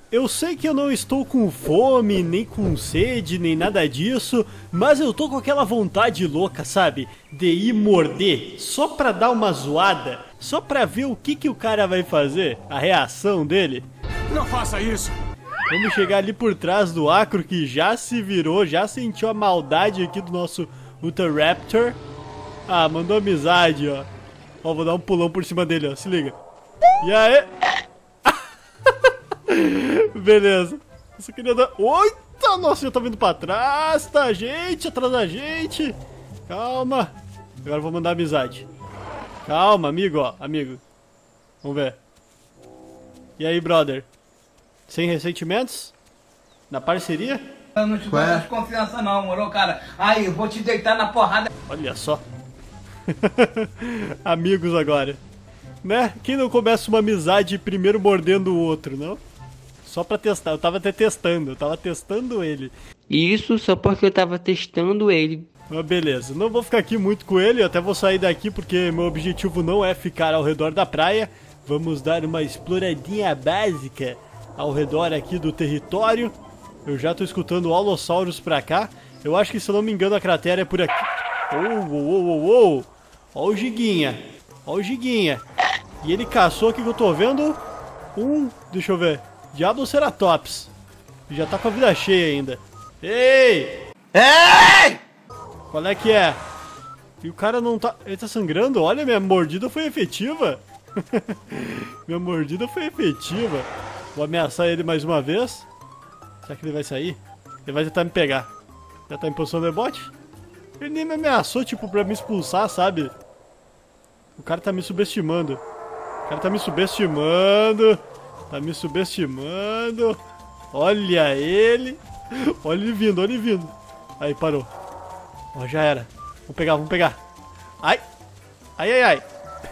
eu sei que eu não estou com fome, nem com sede, nem nada disso, mas eu tô com aquela vontade louca, sabe? De ir morder, só pra dar uma zoada, só pra ver o que o cara vai fazer, a reação dele. Não faça isso! Vamos chegar ali por trás do Acro, que já se virou, já sentiu a maldade aqui do nosso Utahraptor. Ah, mandou amizade, ó. Ó, vou dar um pulão por cima dele, ó, se liga. E aí? Beleza. Eu só queria dar... Eita, nossa, já tá vindo pra trás, tá, gente, atrás da gente. Calma. Agora eu vou mandar amizade. Calma, amigo, ó, amigo. Vamos ver. E aí, brother? Sem ressentimentos? Na parceria? Eu não te dou mais confiança não, moro, cara? Aí, eu vou te deitar na porrada. Olha só. Amigos agora. Né? Quem não começa uma amizade primeiro mordendo o outro, não? Só pra testar. Eu tava testando ele. Isso só porque eu tava testando ele. Mas beleza, não vou ficar aqui muito com ele, eu até vou sair daqui porque meu objetivo não é ficar ao redor da praia. Vamos dar uma exploradinha básica ao redor aqui do território. Eu já tô escutando Allosaurus pra cá. Eu acho que, se eu não me engano, a cratera é por aqui. Ó o Giguinha. Ó o Giguinha. E ele caçou aqui que eu tô vendo deixa eu ver, Diabloceratops. Já tá com a vida cheia ainda. Ei! Ei! Qual é que é? E o cara não tá... Ele tá sangrando? Olha, minha mordida foi efetiva. Minha mordida foi efetiva. Vou ameaçar ele mais uma vez. Será que ele vai sair? Ele vai tentar me pegar. Já tá em posição de rebote? Ele nem me ameaçou, tipo, pra me expulsar, sabe? O cara tá me subestimando. O cara tá me subestimando. Tá me subestimando. Olha ele. Olha ele vindo, olha ele vindo. Aí, parou. Ó, já era. Vamos pegar, vamos pegar. Ai. Ai, ai, ai.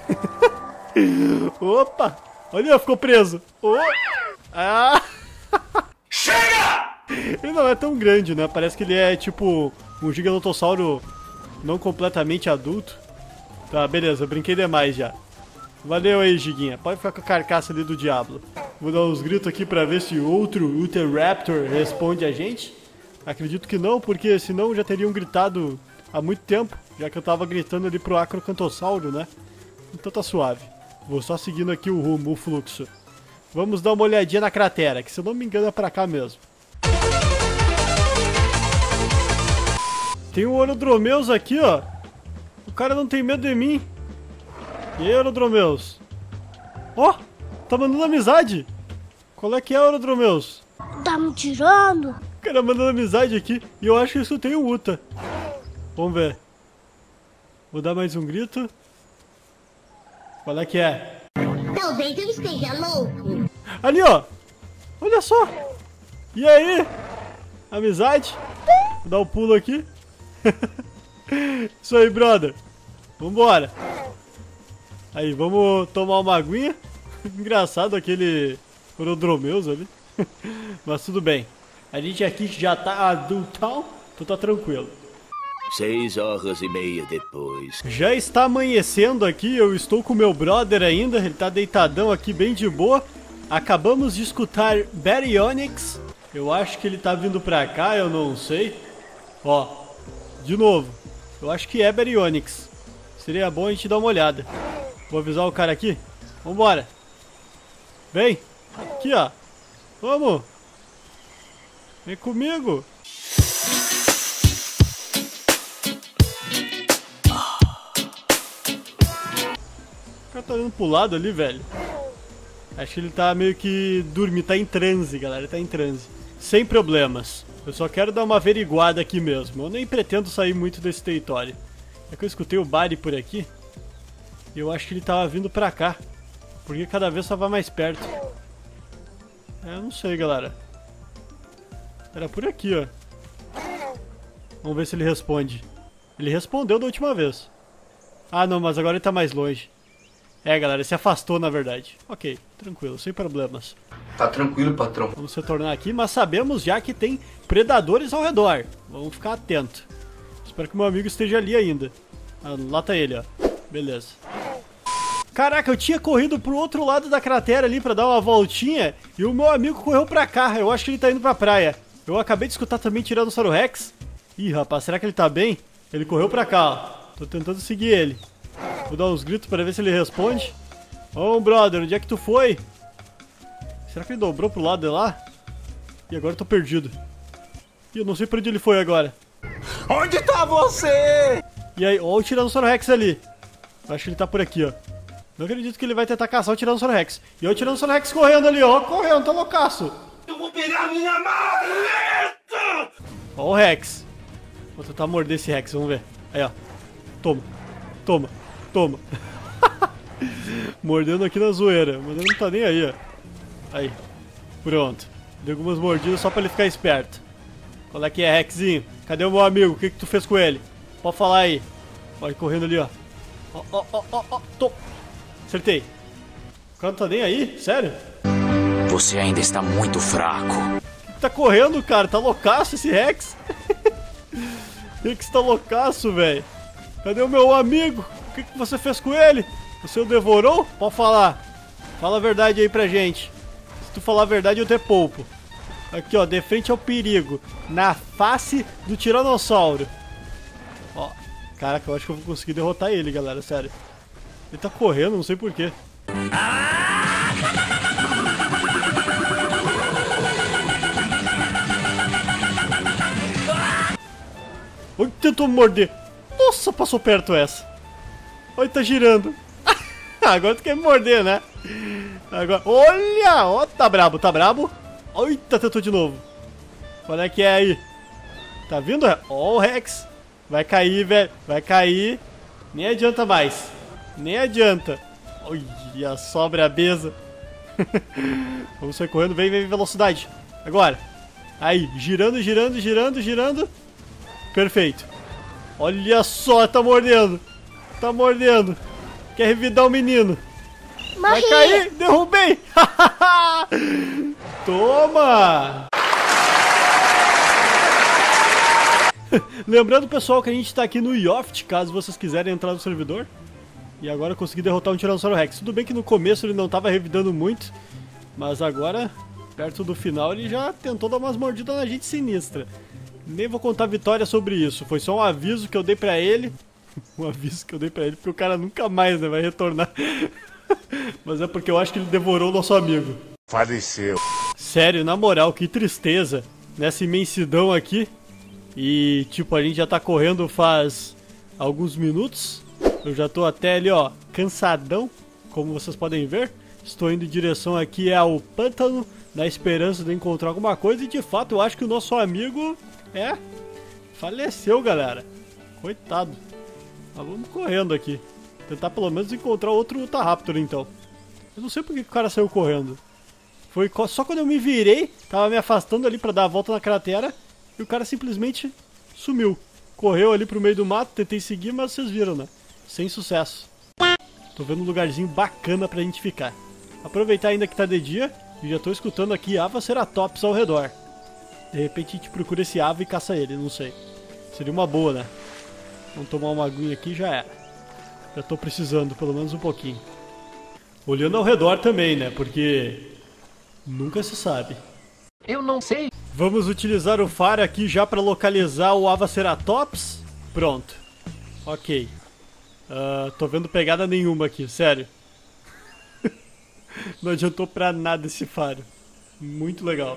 Opa. Olha, ficou preso. Oh. Ah. Chega! Ele não é tão grande, né? Parece que ele é tipo um giganotossauro não completamente adulto. Tá, beleza, eu brinquei demais já. Valeu aí, Giguinha. Pode ficar com a carcaça ali do Diablo. Vou dar uns gritos aqui pra ver se outro Utahraptor responde a gente. Acredito que não, porque senão já teriam gritado há muito tempo, já que eu tava gritando ali pro Acrocantossauro, né? Então tá suave. Vou só seguindo aqui o rumo, o fluxo. Vamos dar uma olhadinha na cratera, que, se eu não me engano, é pra cá mesmo. Tem um Orodromeus aqui, ó. O cara não tem medo de mim. E aí, Orodromeus? Ó, tá mandando amizade. Qual é que é, Orodromeus? Tá me tirando? O cara mandando amizade aqui. E eu acho que isso tem o Uta. Vamos ver. Vou dar mais um grito. Qual é que é? Talvez eu esteja louco. Ali, ó. Olha só. E aí? Amizade. Vou dar um pulo aqui. Isso aí, brother. Vambora. Aí, vamos tomar uma aguinha. Engraçado aquele Orodromeus ali. Mas tudo bem. A gente aqui já tá adultão, então tá tranquilo. 6h30 depois. Já está amanhecendo aqui, eu estou com meu brother ainda, ele tá deitadão aqui bem de boa. Acabamos de escutar Baryonyx. Eu acho que ele tá vindo pra cá, eu não sei. Ó, de novo. Eu acho que é Baryonyx. Seria bom a gente dar uma olhada. Vou avisar o cara aqui. Vambora. Vem. Aqui, ó. Vamos. Vem comigo. O cara tá olhando pro lado ali, velho. Acho que ele tá meio que dormindo. Tá em transe, galera. Tá em transe. Sem problemas. Eu só quero dar uma averiguada aqui mesmo. Eu nem pretendo sair muito desse território. É que eu escutei o Bari por aqui. E eu acho que ele tava vindo pra cá. Porque cada vez só vai mais perto. Eu não sei, galera. Era por aqui, ó. Vamos ver se ele responde. Ele respondeu da última vez. Ah, não, mas agora ele tá mais longe. É, galera, ele se afastou, na verdade. Ok, tranquilo, sem problemas. Tá tranquilo, patrão. Vamos retornar aqui, mas sabemos já que tem predadores ao redor. Vamos ficar atento. Espero que meu amigo esteja ali ainda. Ah, lá tá ele, ó. Beleza. Caraca, eu tinha corrido pro outro lado da cratera ali pra dar uma voltinha e o meu amigo correu pra cá. Eu acho que ele tá indo pra praia. Eu acabei de escutar também Tiranossauro Rex. Ih, rapaz, será que ele tá bem? Ele correu pra cá, ó. Tô tentando seguir ele. Vou dar uns gritos pra ver se ele responde. Ô, brother, onde é que tu foi? Será que ele dobrou pro lado de lá? E agora eu tô perdido. Ih, eu não sei pra onde ele foi agora. Onde tá você? E aí, ó o Tiranossauro Rex ali. Eu acho que ele tá por aqui, ó. Não acredito que ele vai tentar caçar o Tiranossauro Rex. E ó o Tiranossauro Rex correndo ali, ó. Correndo, tá loucaço. Eu vou pegar minha maleta! Ó o Rex. Vou tentar morder esse Rex, vamos ver. Aí, ó. Toma. Toma. Toma. Mordendo aqui na zoeira. Mas ele não tá nem aí, ó. Aí. Pronto. Dei algumas mordidas só pra ele ficar esperto. Qual é que é, Rexinho? Cadê o meu amigo? O que que tu fez com ele? Pode falar aí. Ó, ele correndo ali, ó. Ó. Acertei. O cara não tá nem aí? Sério? Você ainda está muito fraco. Tá correndo, cara. Tá loucaço esse Rex. Rex tá loucaço, velho. Cadê o meu amigo? O que que você fez com ele? Você o devorou? Pode falar. Fala a verdade aí pra gente. Se tu falar a verdade, eu te poupo. Aqui, ó. De frente ao perigo. Na face do Tiranossauro. Ó. Caraca, eu acho que eu vou conseguir derrotar ele, galera. Sério. Ele tá correndo, não sei porquê. Oi, tentou me morder. Nossa, passou perto essa. Olha, tá girando. Agora tu quer me morder, né? Agora, olha! Ó, tá brabo, tá brabo. Eita, tentou de novo. Qual é que é aí? Tá vindo? Ó o Rex. Vai cair, velho. Vai cair. Nem adianta mais. Nem adianta. Olha só a brabeza. Vamos sair correndo. Vem, velocidade. Agora. Aí, girando. Perfeito. Olha só, tá mordendo. Tá mordendo. Quer revidar o menino. Vai cair. Derrubei. Toma. Lembrando, pessoal, que a gente tá aqui no Yoft, caso vocês quiserem entrar no servidor. E agora eu consegui derrotar um Tiranossauro Rex. Tudo bem que no começo ele não tava revidando muito, mas agora, perto do final, ele já tentou dar umas mordidas na gente sinistra. Nem vou contar vitória sobre isso, foi só um aviso que eu dei pra ele. Um aviso que eu dei pra ele, porque o cara nunca mais, né, vai retornar. Mas é porque eu acho que ele devorou o nosso amigo. Faleceu. Sério, na moral, que tristeza. Nessa imensidão aqui. E, tipo, a gente já tá correndo faz alguns minutos. Eu já tô até ali, ó, cansadão, como vocês podem ver. Estou indo em direção aqui ao pântano, na esperança de encontrar alguma coisa. E, de fato, eu acho que o nosso amigo, faleceu, galera. Coitado. Mas vamos correndo aqui. Tentar, pelo menos, encontrar outro Utahraptor, então. Eu não sei por que o cara saiu correndo. Foi só quando eu me virei, tava me afastando ali pra dar a volta na cratera. E o cara simplesmente sumiu. Correu ali pro meio do mato, tentei seguir, mas vocês viram, né? Sem sucesso. Tô vendo um lugarzinho bacana pra gente ficar. Aproveitar ainda que tá de dia e já tô escutando aqui Avaceratops ao redor. De repente a gente procura esse ave e caça ele, não sei. Seria uma boa, né? Vamos tomar uma aguinha aqui e já era. Já tô precisando, pelo menos um pouquinho. Olhando ao redor também, né? Porque nunca se sabe. Eu não sei. Vamos utilizar o faro aqui já para localizar o Avaceratops. Pronto. Ok. Tô vendo pegada nenhuma aqui, sério. Não adiantou pra nada esse faro. Muito legal.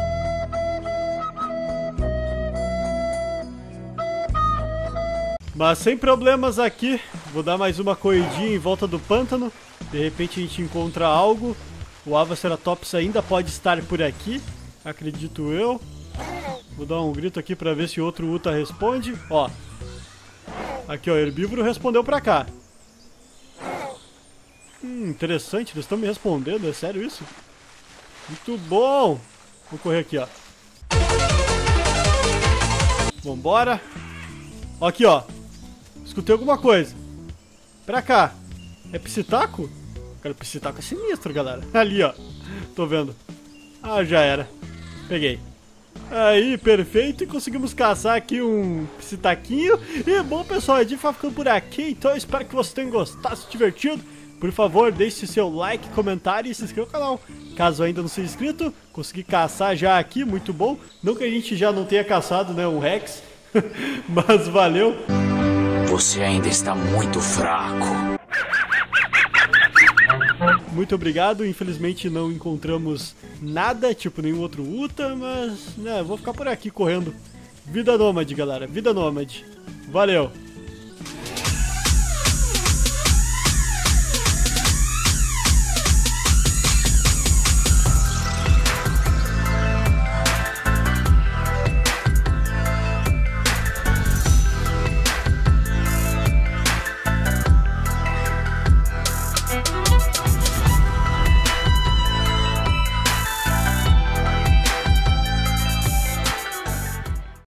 Mas sem problemas aqui. Vou dar mais uma corridinha em volta do pântano. De repente a gente encontra algo. O Avaceratops ainda pode estar por aqui. Acredito eu. Vou dar um grito aqui pra ver se outro Uta responde. Ó. Aqui, ó. Herbívoro respondeu pra cá. Interessante. Eles estão me respondendo. É sério isso? Muito bom. Vou correr aqui, ó. Vambora. Ó, aqui, ó. Escutei alguma coisa. Pra cá. É psitaco? Cara, psitaco é sinistro, galera. Ali, ó. Tô vendo. Ah, já era. Peguei. Aí, perfeito. E conseguimos caçar aqui um psitaquinho. E bom, pessoal, a gente vai ficando por aqui. Então eu espero que vocês tenham gostado, se divertido. Por favor, deixe seu like, comentário e se inscreva no canal. Caso ainda não seja inscrito, consegui caçar já aqui, muito bom. Não que a gente já não tenha caçado, né, um Rex, mas valeu. Você ainda está muito fraco. Muito obrigado, infelizmente não encontramos nada, tipo nenhum outro Uta, mas, né, vou ficar por aqui correndo. Vida nômade, galera, vida nômade. Valeu!